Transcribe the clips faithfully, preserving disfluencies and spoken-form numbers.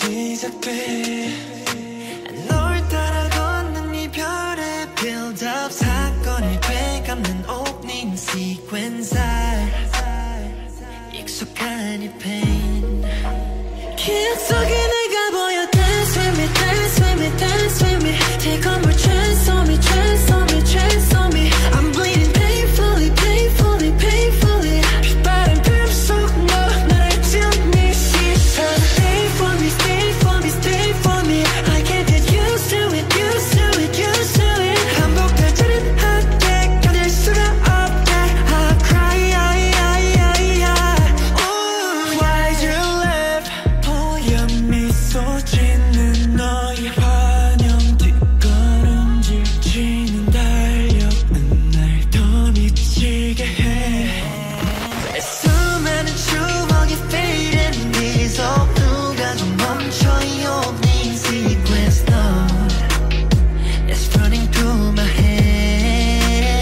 시작돼 널 따라 걷는 이별의 빌드업 사건을 되감는 오프닝 시퀀스 익숙한 이 페인 기억 속에 내가 보여 Dance with me, dance with me, dance with me Take on more chance on me, chance on me, chance on me I'm bleeding painfully, painfully, painfully 빛바람 틈속 너 나를 찌운 네 시선 Stay for me, stay for me, stay for me I can't get used to it, used to it, used to it 반복되지는 않게 견딜 수가 없게 I cry, I, I, I, I Ooh, why'd you leave 보얀 미소 짓는 너의 환영 뒷걸음질 치는 달력은 날 더 미치게 해 수많은 추억이 fade and dissolve 누가 좀 멈춰 이 opening sequence no It's running through my head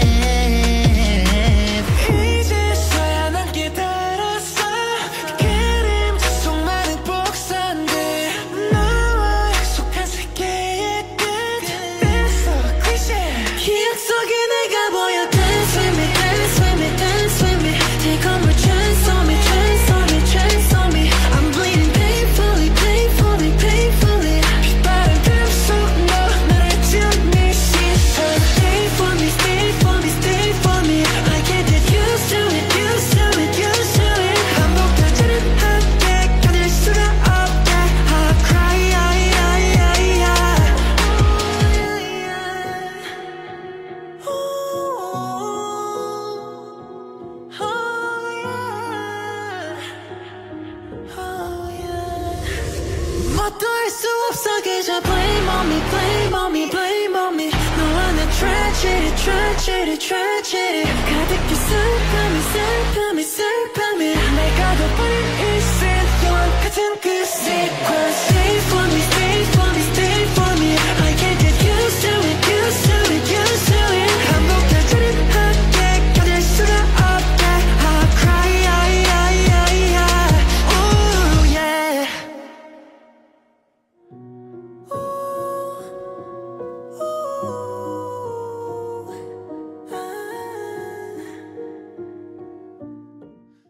이제서야 난 깨달았어 그림자 속 많은 복선들 너와 약속한 세계의 끝 That's so cliché 기억 속에 내가 보여 Dance with me, dance with me, dance with me Take on more chance on me, chance on me, chance on me I'm bleeding painfully, painfully, painfully 빛바람 틈속 너 나를 찌운 네 시선 Stay for me, stay for me, stay for me I can't get used to it, used to it, used to it 반복되지는 않게 견딜 수가 없게 I cry, I, I, I, I Ooh, oh yeah, oh yeah 뭣도 할 수 없어 그저 blame on me, blame on me, blame on me 너와 내 tragedy, tragedy, tragedy 가득히 슬픔이, 슬픔이, 슬픔이 내가 더 버릴 이 scene 영화 같은 그 sequence